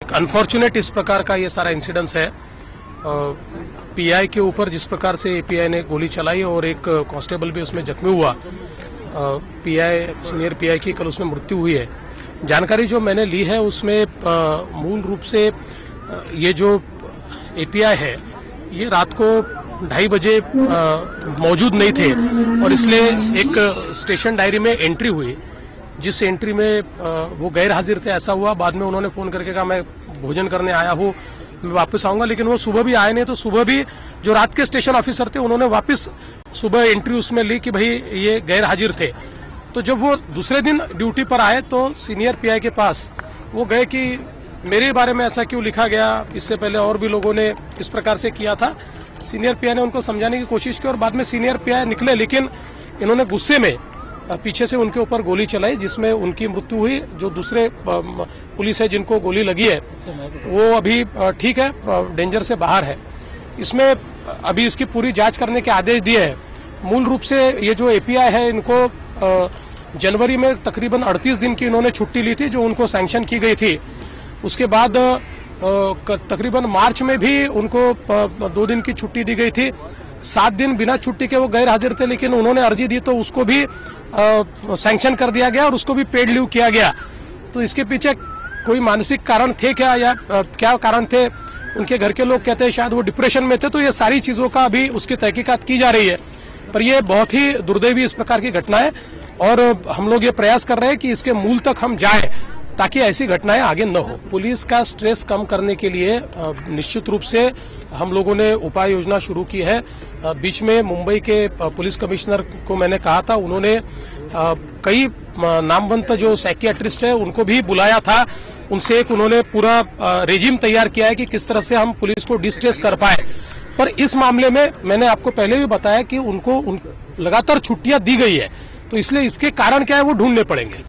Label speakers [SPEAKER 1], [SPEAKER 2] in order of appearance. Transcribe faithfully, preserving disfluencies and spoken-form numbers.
[SPEAKER 1] एक अनफॉर्चुनेट इस प्रकार का ये सारा इंसिडेंस है। पीआई के ऊपर जिस प्रकार से एपीआई ने गोली चलाई और एक कांस्टेबल भी उसमें जख्मी हुआ। पीआई सीनियर पीआई की कल उसमें मृत्यु हुई है। जानकारी जो मैंने ली है उसमें आ, मूल रूप से आ, ये जो एपीआई है ये रात को ढाई बजे मौजूद नहीं थे और इसलिए एक स्टेशन डायरी में एंट्री हुई, जिस एंट्री में आ, वो गैर हाजिर थे। ऐसा हुआ, बाद में उन्होंने फोन करके कहा मैं भोजन करने आया हूँ, मैं वापस आऊंगा, लेकिन वो सुबह भी आए नहीं। तो सुबह भी जो रात के स्टेशन ऑफिसर थे उन्होंने वापस सुबह एंट्री उसमें ली कि भाई ये गैर हाजिर थे। तो जब वो दूसरे दिन ड्यूटी पर आए तो सीनियर पीआई के पास वो गए कि मेरे बारे में ऐसा क्यों लिखा गया, इससे पहले और भी लोगों ने इस प्रकार से किया था। सीनियर पीआई ने उनको समझाने की कोशिश की और बाद में सीनियर पीआई निकले, लेकिन इन्होंने गुस्से में पीछे से उनके ऊपर गोली चलाई जिसमें उनकी मृत्यु हुई। जो दूसरे पुलिस है जिनको गोली लगी है वो अभी ठीक है, डेंजर से बाहर है। इसमें अभी इसकी पूरी जांच करने के आदेश दिए हैं। मूल रूप से ये जो एपीआई है इनको जनवरी में तकरीबन अड़तीस दिन की इन्होंने छुट्टी ली थी जो उनको सैंक्शन की गई थी। उसके बाद तकरीबन मार्च में भी उनको दो दिन की छुट्टी दी गई थी। सात दिन बिना छुट्टी के वो गैर हाजिर थे, लेकिन उन्होंने अर्जी दी तो उसको भी सैंक्शन कर दिया गया और उसको भी पेड लीव किया गया। तो इसके पीछे कोई मानसिक कारण थे क्या या आ, क्या कारण थे? उनके घर के लोग कहते हैं शायद वो डिप्रेशन में थे। तो ये सारी चीजों का अभी उसकी तहकीकात की जा रही है, पर ये बहुत ही दुर्दैवी इस प्रकार की घटना है और हम लोग ये प्रयास कर रहे हैं कि इसके मूल तक हम जाएं ताकि ऐसी घटनाएं आगे न हो। पुलिस का स्ट्रेस कम करने के लिए निश्चित रूप से हम लोगों ने उपाय योजना शुरू की है। बीच में मुंबई के पुलिस कमिश्नर को मैंने कहा था, उन्होंने कई नामवंत जो साइकियाट्रिस्ट है उनको भी बुलाया था। उनसे एक उन्होंने पूरा रेजिम तैयार किया है कि किस तरह से हम पुलिस को डिस्ट्रेस कर पाए। पर इस मामले में मैंने आपको पहले भी बताया कि उनको उन लगातार छुट्टियां दी गई है, तो इसलिए इसके कारण क्या है वो ढूंढने पड़ेंगे।